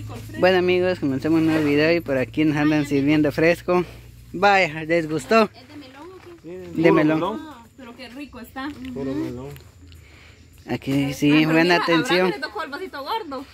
rico el fresco. Bueno amigos, comenzamos un nuevo video y por aquí nos andan sirviendo fresco. Vaya, ¿les gustó? ¿Es de melón o qué? De melón. Ah, pero qué rico está. Puro melón. Aquí sí, buena atención. Le tocó el vasito gordo.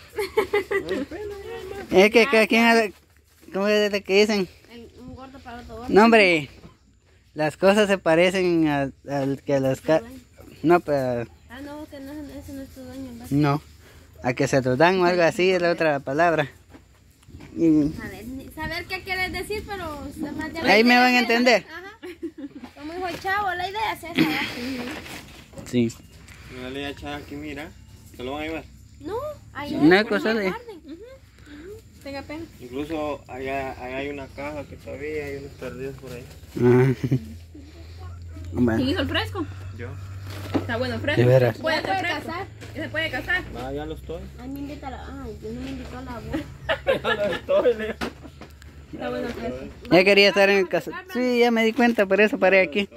Es que cada quien, ¿cómo es que dicen? Un gordo para otro gordo. No hombre, las cosas se parecen al que las... No, pero... Ah, no, que no, ese no es tu dueño. ¿Verdad? No, a que se los dan o algo así es la otra palabra. Y A ver, saber qué quieres decir, pero... ahí me van a entender. Ajá. Como dijo el chavo, la idea es esa. ¿verdad? Sí. No le voy a echar aquí, mira. ¿Se lo van a llevar? No, ahí No es, hay cosa de... Tenga pena. Incluso allá hay una caja que todavía hay unos perdidos por ahí. Ah. ¿Quién Bueno, hizo el fresco? Yo. Está bueno el fresco. de veras. ¿Se puede casar? ¿Se puede casar? Ah, ya lo estoy. Ay, me invita a la... Ay, yo no me invitó a la boda. Ya lo estoy, Leo. Está bueno el fresco. Ya quería estar en el caso. Sí, ya me di cuenta, por eso paré aquí.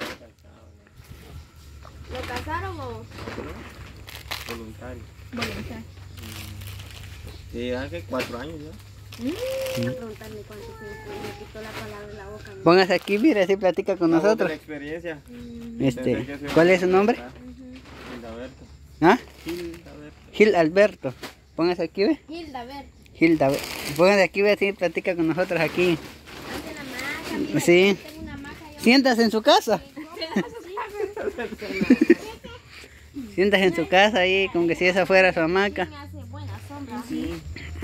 ¿Lo casaron o...? Voluntario. Voluntario. Sí, hace 4 años ya. Voy a preguntarle cuánto tiempo me quitó la palabra de la boca. ¿No? Póngase aquí, mire, así platica con La voz de nosotros. la experiencia. ¿Cuál es su nombre? Gildaberto. ¿Ah? Gildaberto. Gil Alberto. Póngase aquí, ve. Hilda, a ver. Gilda, póngase aquí, ve, así platica con nosotros aquí. Hace la maca, mira, Sí. tengo una maca. Yo... Siéntase en su casa. Siéntase en su casa ahí, como que si esa fuera su hamaca. Me hace buena sombra. Sí.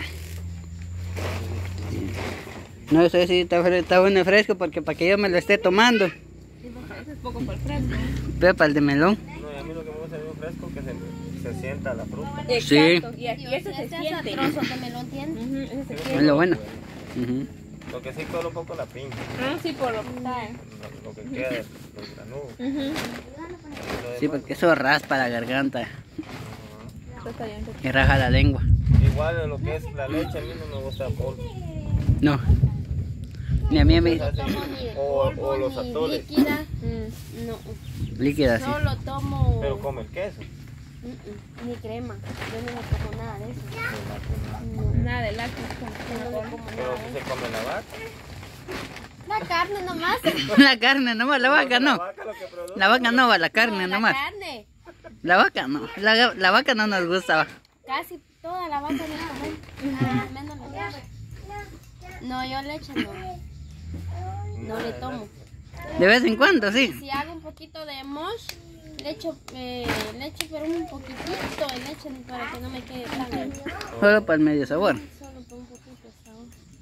No sé si está bueno y fresco porque para que yo me lo esté tomando. Ese es poco por fresco. Ve para el de melón. No, y a mí lo que me gusta es un fresco que se sienta la fruta. Sí. Exacto. Y aquí ese se Este siente. es trozo que me lo entiende. Ese se Es siente. lo bueno. Ujú. Lo que sí cola un poco la pinta. Ah, sí, por lo que está. Lo que queda de los granudos. Sí, porque eso raspa la garganta Eso está bien. y raja la lengua. Igual lo que es la leche, a mí no me gusta el polvo. No. Ni a mí me No tomo ni de O polvo, los ni atoles. líquida. No, líquida así. solo tomo... Pero come el queso. Ni crema. Yo no le como nada de eso. No, nada de lácteos. Yo no le como Pero nada si de se eso. come la vaca. La carne nomás. La carne nomás, la vaca La no. vaca lo que produce. La vaca no va, la carne No, nomás. la carne. La vaca no. La vaca no nos gusta. Va. Casi toda la vaca me la comen. Menos la leche. No, yo leche no. No le tomo. De vez en cuando, sí. Si hago un poquito de mosh, le echo pero un poquitito de leche para que no me quede tan... Solo para el medio sabor. Solo por un poquito de sabor.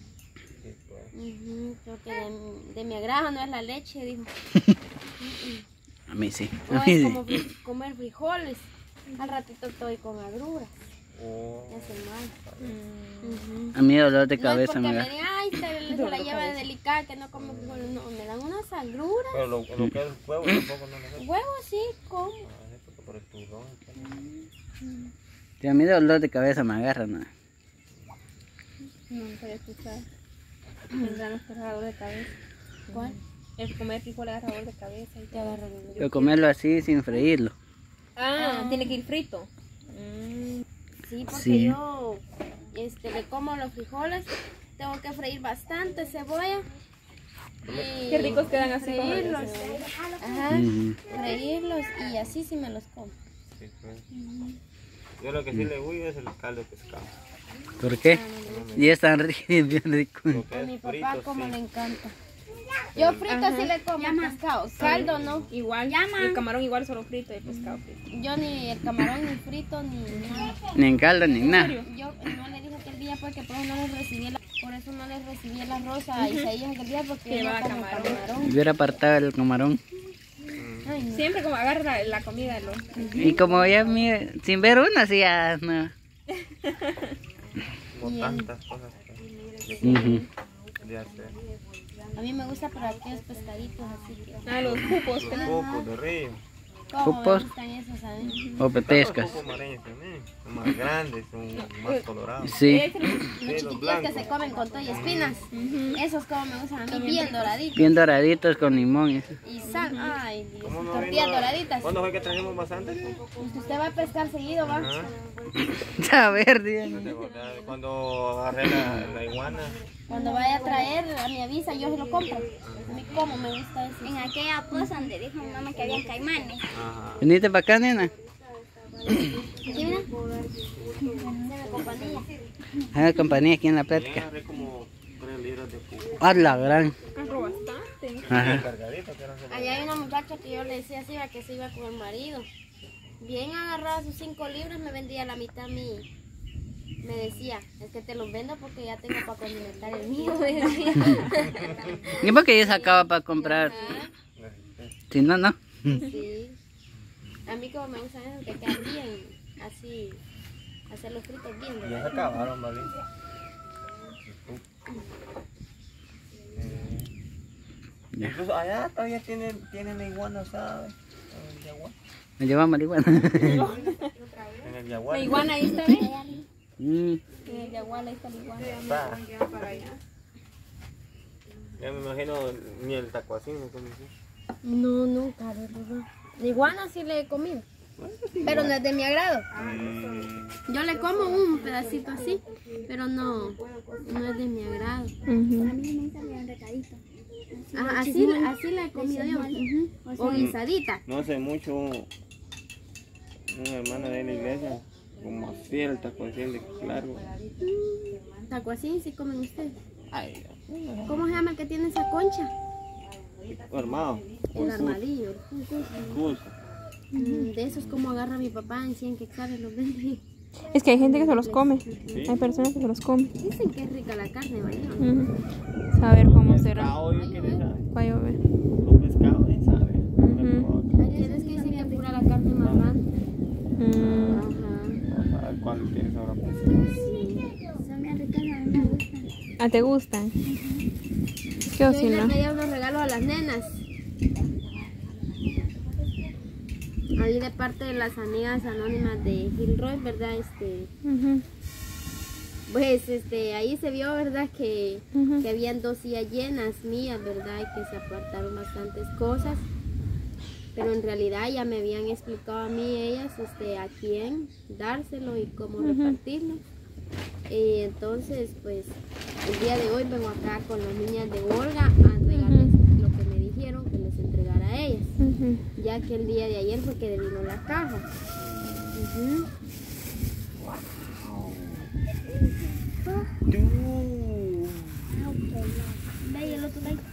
Creo que de mi agrado no es la leche, dijo. A mí sí. No A mí es sí. como comer frijoles. Al ratito estoy con agruras. Oh. Me hace mal. A mí dolor de No es cabeza porque me me da. digan, ay, se la lleva de delicada, que no come frijoles. No, me dan unas agruras. Pero lo que es huevo tampoco no le gusta. Huevos sí, como. Ah, sí, porque por el turrón. Sí, a mí dolor de cabeza me agarra, ¿no? No, nunca había escuchado. Tendrán los dolor de cabeza. ¿Cuál? El comer frijoles agarra dolor de cabeza y te agarra dolor. Pero comerlo así sin freírlo. Tiene que ir frito. Sí, porque Sí. yo le como los frijoles, tengo que freír bastante cebolla. Qué ricos quedan así. Freírlos. Ajá, freírlos y así sí me los como. Sí, pues. Yo lo que sí le huyo es el caldo de pescado. ¿Por qué? Y es tan bien rico. Lo que A mi es papá frito, como sí. le encanta. Yo frito sí le como pescado, caldo no. Igual, el camarón igual solo frito y el pescado frito. Yo ni el camarón ni frito ni nada. Ni en caldo ni nada. Yo no le dije aquel día porque por eso no les recibí por eso no les recibí el arroz a Isaías aquel día porque yo no Llevaba como camarón. camarón. Hubiera apartado el camarón. Ay, no. Siempre como agarra la comida de los... Y como ya mire, sin ver una, así ya no. Como tantas cosas que de hacer. A mí me gusta para aquellos pescaditos así que... Ah, los pupos. Los cocos de río. ¿Cómo me Pupos gustan esos a mí? o petescas. Los pupos mareños también. Son más grandes, son más colorados. Sí, Los Sí, los chiquitillos que blancos. se comen con todo y espinas. Esos como me gustan a mí, bien doraditos. bien doraditos con limón. Y sal, ay Dios, ¿Cómo no tortillas vino? doraditas. ¿Cuándo fue que trajimos bastante? Usted va a pescar seguido, va. Ajá. A ver, díganme. ¿Te acordás? Cuando agarré la iguana. Cuando vaya a traer, a mi avisa, yo se lo compro. A mí como me gusta eso. En aquella poza donde dijo mi mamá que había caimanes. Ajá. Venite para acá, nena. ¿Sí, mira? Deme compañía. Haga compañía aquí en la Yo plática. agarré como 3 libras de pupo. ¡Ah, la gran! Agarró bastante. Ajá. Cargadito, que eran Allá hay una muchacha que yo le decía así, va, que se iba con el marido. Bien agarrada sus 5 libras, me vendía la mitad a mí. Me decía, es que te los vendo porque ya tengo para condimentar el mío. Me decía. ¿Y por qué yo sacaba para comprar? Ajá, Si no, no. sí. A mí como me gustan esos que quedan bien, así, hacer los fritos bien. Ya ¿verdad? se acabaron, ¿vale? Incluso allá todavía tienen la iguana, ¿sabes? En el yaguar. Me lleva marihuana. En el yaguar. La iguana ahí está, ¿ves? Mm. En el yaguar ahí está la iguana. Está. Ya me imagino ni el tacuacín me conocí. No, nunca, de verdad. La iguana sí le he comido, pero no es de mi agrado. Yo le como un pedacito así, pero no es de mi agrado. A mí me salió un recadito. Ajá, así la he comido yo. Ujú. O guisadita. No hace mucho un hermano de la iglesia, como así el tacuacín de largo. Tacuacín, sí comen ustedes. Ay, ¿Cómo se llama el que tiene esa concha? armado. El armadillo. Cus. De esos como agarra mi papá en 100 quetzales los vende. Es que hay gente que se los come. Hay personas que se los comen. Dicen que es rica la carne, ¿vale? Saber cómo será. Pescado, yo quiero saber. Va a llover. Los pescados, ¿sabe? Hay quienes que dicen que es pura la carne marrana. Ajá. A ver cuál tienes ahora pescado. Sí. Son bien ricas, a mí me gustan. ¿Ah, te gustan? ¿Qué Yo o si le no? traía unos regalos a las nenas. Ahí de parte de las amigas anónimas de Gilroy, ¿verdad? Ujú. Pues ahí se vio, ¿verdad? Que Ujú. habían 2 sillas llenas mías, ¿verdad? Y que se apartaron bastantes cosas. Pero en realidad ya me habían explicado a mí ellas a quién dárselo y cómo repartirlo. Y entonces, pues, el día de hoy vengo acá con las niñas de Olga a entregarles lo que me dijeron que les entregara a ellas. Ujú. Ya que el día de ayer fue que vino la caja. Ujú. Ve y el otro like.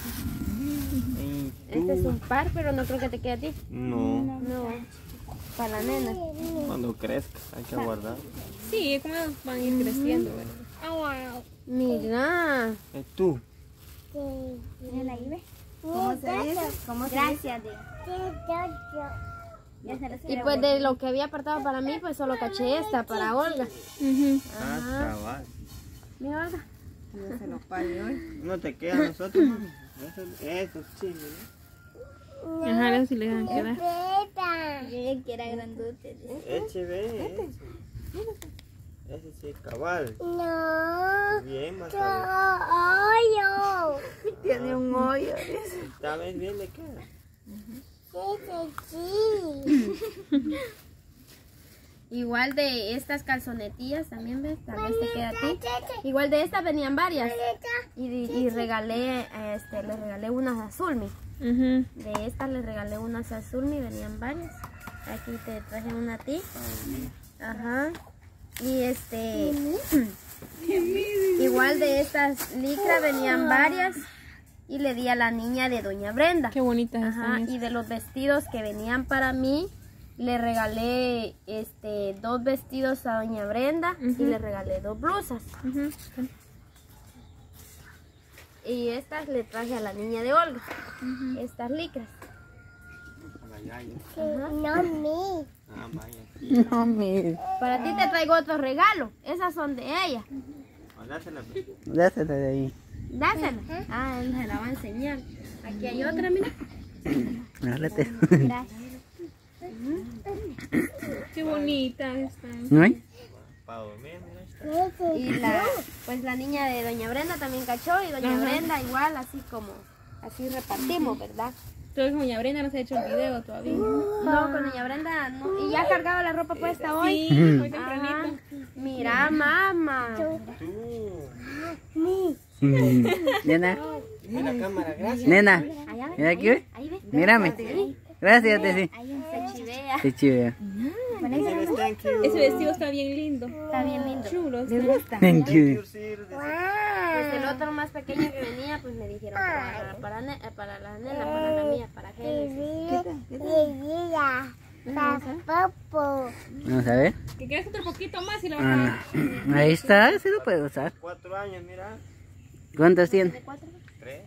Este es un par, pero no creo que te quede a ti. No, No, para la nena. cuando crezca hay que guardar. Sí, como van a ir creciendo, ¿verdad? Mira. ¿Es tú? Mira ahí, ve. ¿Cómo se dice? Gracias, ya se los Y quiero pues de lo que había apartado para mí, pues solo caché esta para Olga. Ujú. Ah, cabal. Mira, Olga. No te queda a nosotros. Eso sí, ¿no? Ajá, eso sí le dejan quedar. Yo que era grandote. Eche, ve. Ese sí, cabal. No. Bien, más a Hoyo. Tiene un hoyo. ver. Esta vez bien le queda. Igual de estas calzonetillas también, ¿ves? Tal vez te queda a ti. Igual de estas venían varias. Y regalé, les regalé unas a Zulmi. Ujú. De estas les regalé unas a Zulmi, venían varias. Aquí te traje una a ti. Ajá. Y igual de estas licras venían varias. Y le di a la niña de Doña Brenda. Qué bonitas Ajá, están y de los vestidos que venían para mí, le regalé 2 vestidos a Doña Brenda y le regalé 2 blusas. Ujú. Y estas le traje a la niña de Olga, estas licras. A la yaya. No me. Ah, vaya. Para ti te traigo otro regalo, esas son de ella. Dásela, pues. Dásela de ahí. Dásela. Ah, él se la va a enseñar. Aquí hay otra, mira. Dálate. Gracias. Qué bonita está. ¿No hay? Para dormir, mira esta. Y pues la niña de doña Brenda también cachó y doña Brenda igual, así repartimos, ¿verdad? Entonces, doña Brenda no se ha hecho el video todavía. No, con doña Brenda no. Y ya cargaba la ropa puesta hoy. Sí, muy Ah, tempranito. mira, mamá. Tú. Nena, Mira la cámara, gracias. nena, Allá ve, mira aquí, ve. ahí ve. Mírame. Gracias, Tessy. Se chivea. Qué chido. Thank you. Ese vestido está bien lindo. Está bien lindo. Chulo. ¿Les gusta? Thank you. Pues el otro más pequeño que venía, pues me dijeron que lo agarrara para la nena, para la mía, para Génesis. Vamos a ver. Que quieras otro poquito más y lo vas a... Ahí está, se lo puede usar. 4 años, mira. ¿Cuántos tiene? 3.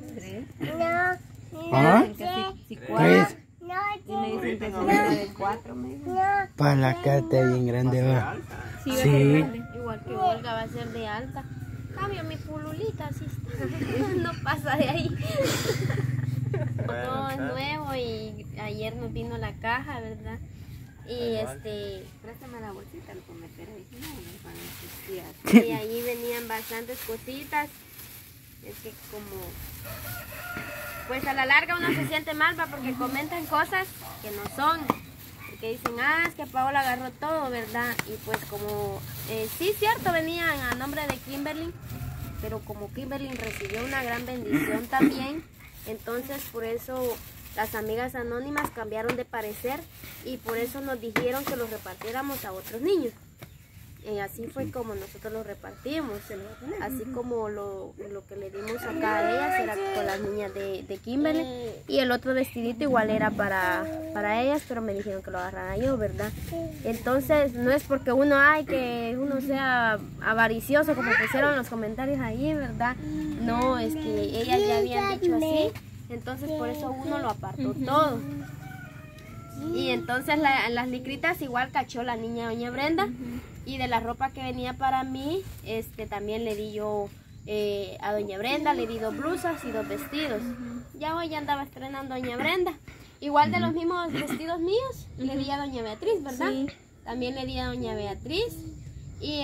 ¿Ah? Si Tres. y me dicen que son de 4, me dicen. Para la carta bien grande va. Sí, Sí. Igual que Olga va a ser de alta. Cambio mi pululita, así está. No pasa de ahí. Todo es nuevo y ayer nos vino la caja, ¿verdad? Y Préstame la bolsita, lo meteré. No, me van a ensuciar. y ahí venían bastantes cositas. Es que como pues a la larga uno se siente mal, ¿va? Porque comentan cosas que no son. Porque dicen, es que Paola agarró todo, ¿verdad? Y pues como, sí, cierto, venían a nombre de Kimberly, pero como Kimberly recibió una gran bendición también, entonces por eso las amigas anónimas cambiaron de parecer y por eso nos dijeron que los repartiéramos a otros niños. Así fue como nosotros los repartimos, así como lo que le dimos acá a ellas era con las niñas de Kimberly y el otro vestidito igual era para ellas, pero me dijeron que lo agarrara yo, ¿verdad? Entonces no es porque que uno sea avaricioso como pusieron en los comentarios ahí, ¿verdad? No, es que ellas ya habían dicho así, entonces por eso uno lo apartó todo. Y entonces las licritas igual cachó la niña doña Brenda. Y de la ropa que venía para mí, también le di yo a doña Brenda, le di 2 blusas y 2 vestidos. Ya hoy andaba estrenando doña Brenda. Igual de los mismos vestidos míos, le di a doña Beatriz, ¿verdad? Sí. También le di a doña Beatriz. Y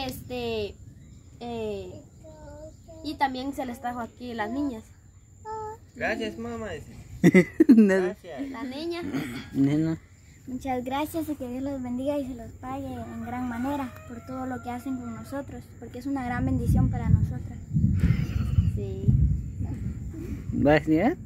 y también se les trajo aquí las niñas. Gracias, mamá. Nena. Gracias. La niña. Nena. Muchas gracias y que Dios los bendiga y se los pague en gran manera por todo lo que hacen con nosotros, porque es una gran bendición para nosotras. Sí. ¿Vas ya?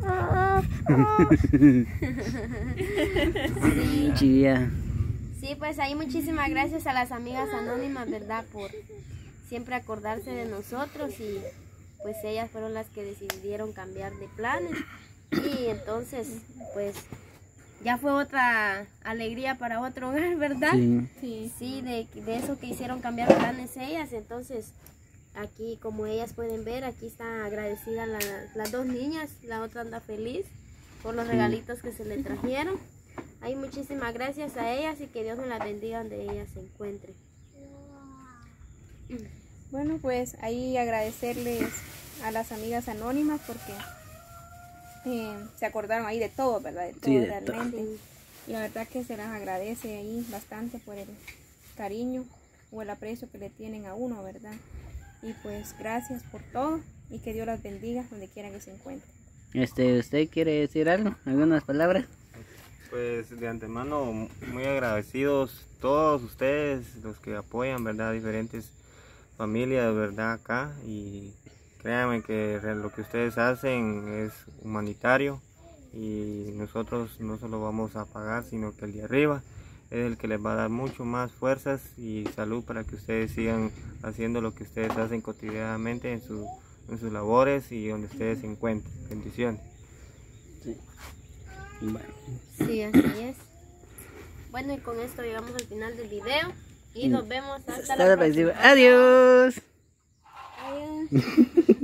Chía. Sí, pues ahí muchísimas gracias a las amigas anónimas, ¿verdad? Por siempre acordarse de nosotros y pues ellas fueron las que decidieron cambiar de planes. Y entonces, pues ya fue otra alegría para otro hogar, ¿verdad? Sí. Sí, de eso que hicieron cambiar planes ellas. Entonces, aquí como ellas pueden ver, aquí están agradecidas las 2 niñas, la otra anda feliz por los regalitos que se le trajeron. Hay muchísimas gracias a ellas y que Dios nos las bendiga donde ellas se encuentren. Bueno, pues ahí agradecerles a las amigas anónimas porque se acordaron ahí de todo, ¿verdad? De todo Sí, de realmente. Y la verdad que se las agradece ahí bastante por el cariño o el aprecio que le tienen a uno, ¿verdad? Y pues gracias por todo y que Dios las bendiga donde quiera que se encuentren. ¿Usted quiere decir algo? ¿Algunas palabras? Pues de antemano muy agradecidos todos ustedes, los que apoyan, ¿verdad? Diferentes familias, ¿verdad? Acá, y créanme que lo que ustedes hacen es humanitario y nosotros no solo vamos a pagar, sino que el de arriba es el que les va a dar mucho más fuerzas y salud para que ustedes sigan haciendo lo que ustedes hacen cotidianamente en sus labores y donde ustedes se encuentren. Bendiciones. Bueno. Sí, así es. Bueno, y con esto llegamos al final del video y nos vemos hasta la próxima. Adiós. Adiós.